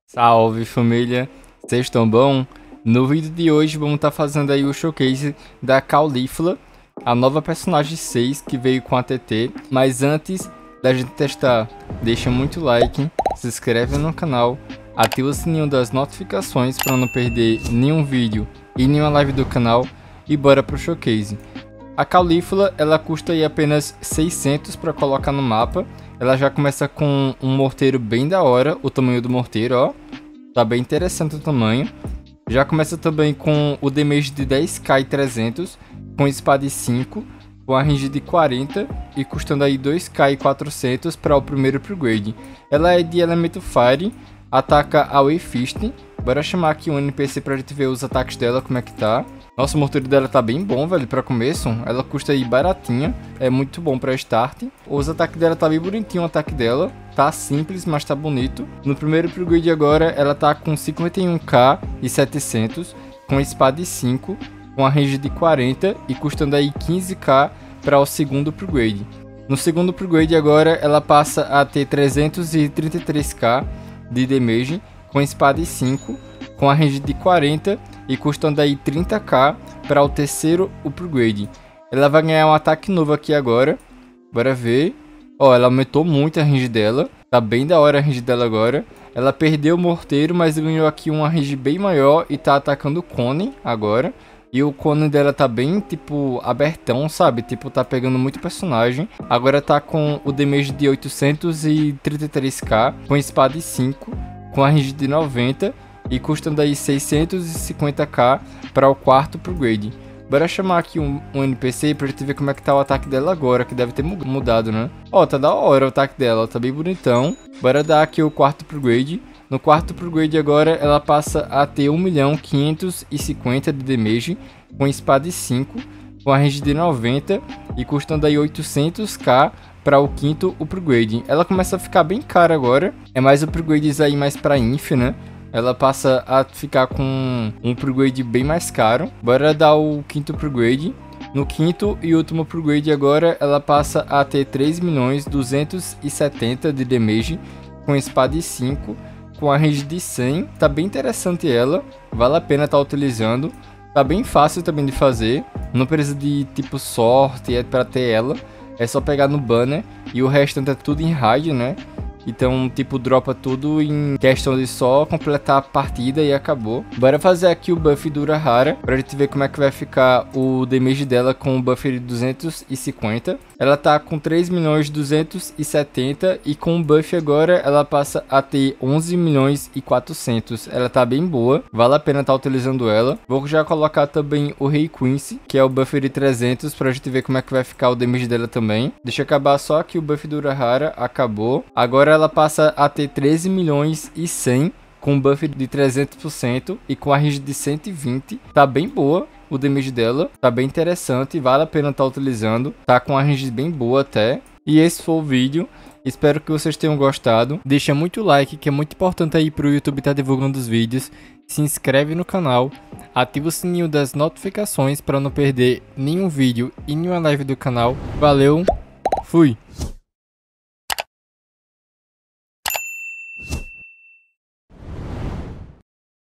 Salve família, vocês estão bom? No vídeo de hoje vamos estar fazendo aí o showcase da Caulifla, a nova personagem 6 que veio com a TT. Mas antes da gente testar, deixa muito like, se inscreve no canal, ativa o sininho das notificações para não perder nenhum vídeo e nenhuma live do canal e bora pro showcase. A Caulifla ela custa aí apenas 600 para colocar no mapa. Ela já começa com um morteiro bem da hora, o tamanho do morteiro, ó. Tá bem interessante o tamanho. Já começa também com o damage de 10k e 300, com espada de 5, com a range de 40 e custando aí 2k e 400 para o primeiro upgrade. Ela é de elemento Fire, ataca a Wave Fist. Bora chamar aqui um NPC pra gente ver os ataques dela, como é que tá. Nossa, o morteiro dela tá bem bom, velho, pra começo. Ela custa aí baratinha, é muito bom pra start. Os ataques dela tá bem bonitinho, o ataque dela. Tá simples, mas tá bonito. No primeiro upgrade agora, ela tá com 51k e 700, com espada de 5, com a range de 40 e custando aí 15k para o segundo upgrade. No segundo upgrade agora, ela passa a ter 333k de damage, com espada de 5, com a range de 40 e custando aí 30k para o terceiro upgrade. Ela vai ganhar um ataque novo aqui agora, bora ver. Ó, ela aumentou muito a range dela, tá bem da hora a range dela agora. Ela perdeu o morteiro, mas ganhou aqui uma range bem maior e tá atacando o cone agora. E o cone dela tá bem, tipo, abertão, sabe? Tipo, tá pegando muito personagem. Agora tá com o damage de 833k, com espada de 5, com a range de 90 e custando aí 650k para o quarto upgrade. Bora chamar aqui um NPC pra gente ver como é que tá o ataque dela agora, que deve ter mudado, né? Ó, tá da hora o ataque dela, tá bem bonitão. Bora dar aqui o quarto upgrade. No quarto upgrade agora ela passa a ter 1.550.000 de damage, com espada de 5, com a range de 90 e custando aí 800k para o quinto upgrade. Ela começa a ficar bem cara agora, é mais upgrades aí mais pra Inf, né? Ela passa a ficar com um upgrade bem mais caro. Bora dar o quinto upgrade. No quinto e último upgrade agora, ela passa a ter 3.270.000 de damage, com espada de 5, com a range de 100. Tá bem interessante ela, vale a pena estar utilizando. Tá bem fácil também de fazer, não precisa de tipo sorte para ter ela. É só pegar no banner e o restante é tudo em raid, né? Então, tipo, dropa tudo em questão de só completar a partida e acabou. Bora fazer aqui o buff Dura Rara, pra gente ver como é que vai ficar o damage dela com o buff de 250. Ela tá com 3.270.000 e com o buff agora ela passa a ter 11.400.000. Ela tá bem boa, vale a pena estar utilizando ela. Vou já colocar também o Rei Quincy, que é o buff de 300, pra gente ver como é que vai ficar o damage dela também. Deixa eu acabar só aqui o buff Dura Rara, acabou. Agora ela passa a ter 13.100.000 com buff de 300% e com a range de 120. Tá bem boa o damage dela, tá bem interessante, vale a pena estar utilizando. Tá com a range bem boa até. E esse foi o vídeo, espero que vocês tenham gostado. Deixa muito like, que é muito importante aí pro YouTube estar divulgando os vídeos. Se inscreve no canal, ativa o sininho das notificações para não perder nenhum vídeo e nenhuma live do canal. Valeu, fui!